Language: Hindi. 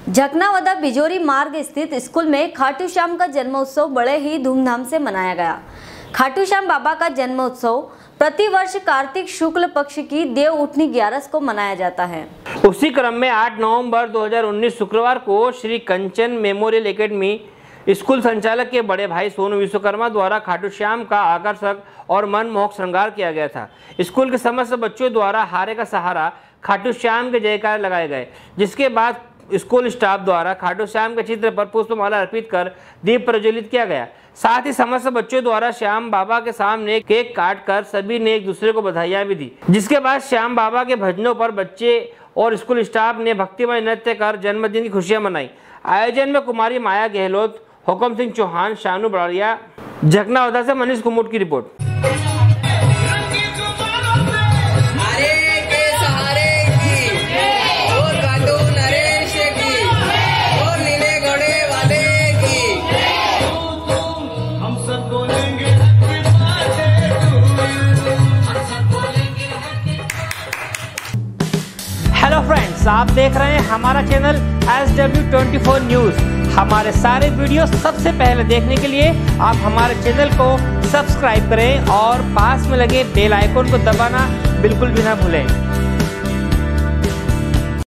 झकनावदा बिजोरी मार्ग स्थित स्कूल में खाटू श्याम का जन्मोत्सव बड़े ही धूमधाम से मनाया गया। खाटू श्याम बाबा का जन्मोत्सव प्रतिवर्ष कार्तिक शुक्ल पक्ष की देव उठनी 11 को मनाया जाता है। उसी क्रम में 8 नवंबर 2019 शुक्रवार को Shri Kanchan memorial academy school संचालक के बड़े भाई सोनू विश्वकर्मा द्वारा खाटू श्याम का आकर्षक और मनमोहक श्रृंगार किया गया था। स्कूल के समस्त बच्चों द्वारा हारे का सहारा खाटू श्याम के जयकार लगाए गए, जिसके बाद स्कूल स्टाफ द्वारा खाटू श्याम के चित्र पर पुष्पमाला अर्पित कर दीप प्रज्वलित किया गया। साथ ही समस्त बच्चों द्वारा श्याम बाबा के सामने केक काट कर सभी ने एक दूसरे को बधाइयां भी दी। जिसके बाद श्याम बाबा के भजनों पर बच्चे और स्कूल स्टाफ ने भक्तिमय नृत्य कर जन्मदिन की खुशियां मनाई। आयोजन में कुमारी माया गहलोत, हुकम सिंह चौहान, शानू बड़ाड़िया, झकनावदा से मनीष कुमुट की रिपोर्ट। हेलो फ्रेंड्स, आप देख रहे हैं हमारा चैनल SW24 न्यूज। हमारे सारे वीडियो सबसे पहले देखने के लिए आप हमारे चैनल को सब्सक्राइब करें और पास में लगे बेल आइकन को दबाना बिल्कुल भी ना भूलें।